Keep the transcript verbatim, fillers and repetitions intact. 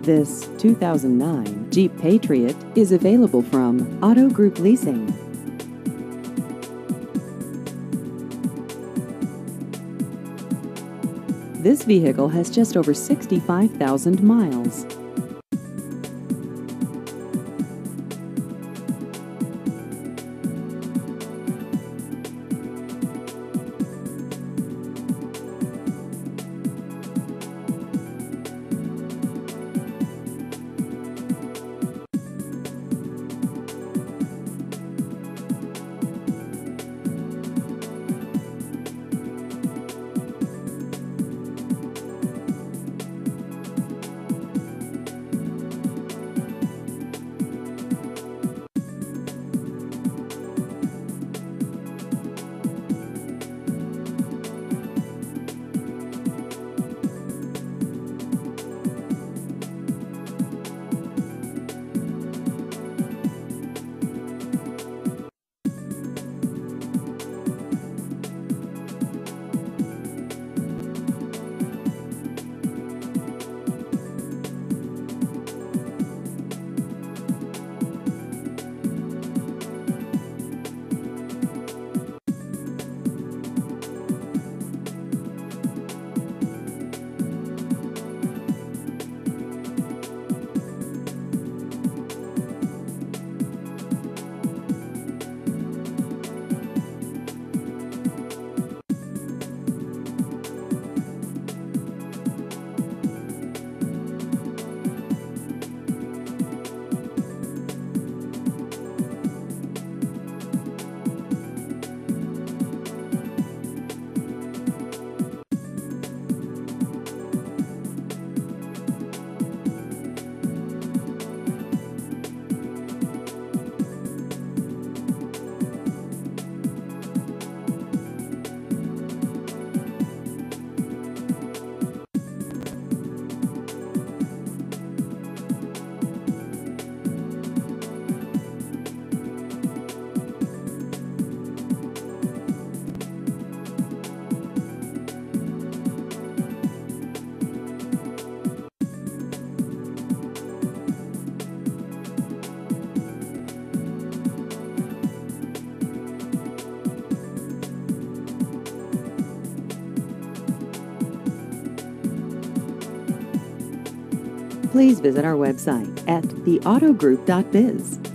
This two thousand nine Jeep Patriot is available from Auto Group Leasing. This vehicle has just over sixty-five thousand miles. Please visit our website at the auto group dot biz.